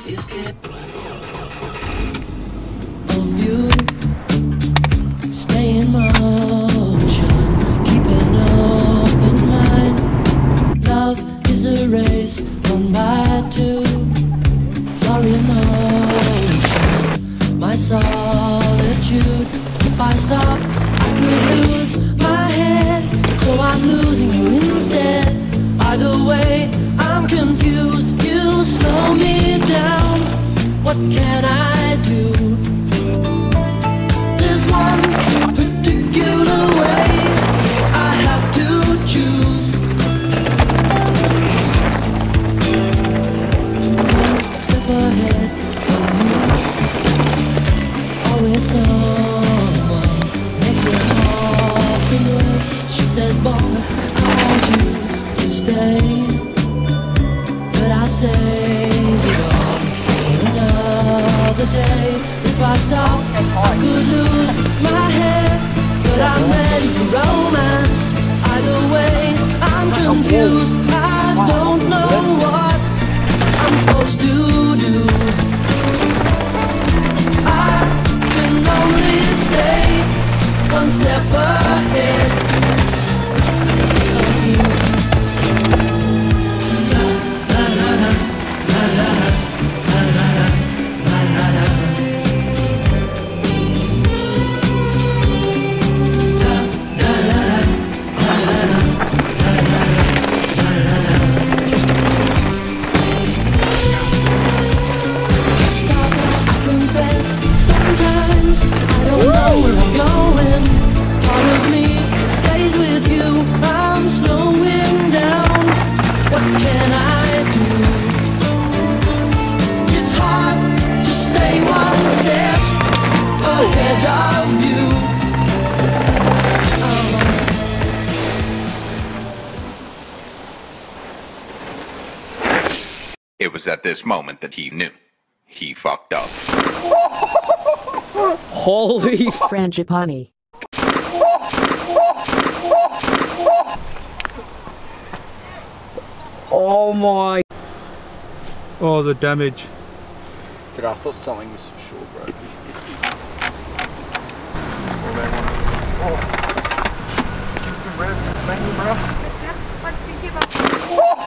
of you. Stay in motion, keep an open mind. Love is a race run by two. Your emotion, my solitude. If I stop, I could lose my head, so I'm losing you instead. Either way, I'm confused. You slow me down. What can I do? There's one particular way I have to choose. Step ahead of you. Always someone makes it hard to move. She says, boy, I want you to stay, but I save it all for another day. If I stop, I could lose my head, but I'm ready for romance. Either way, I'm confused. I don't know what I'm supposed to do. I can only stay one step ahead of you. It was at this moment that he knew. He fucked up. Holy Frangipani. Oh my. Oh, the damage. Dude, I thought something was for sure, bro. Oh. Give some ribs, thank you, bro. Just like thinking about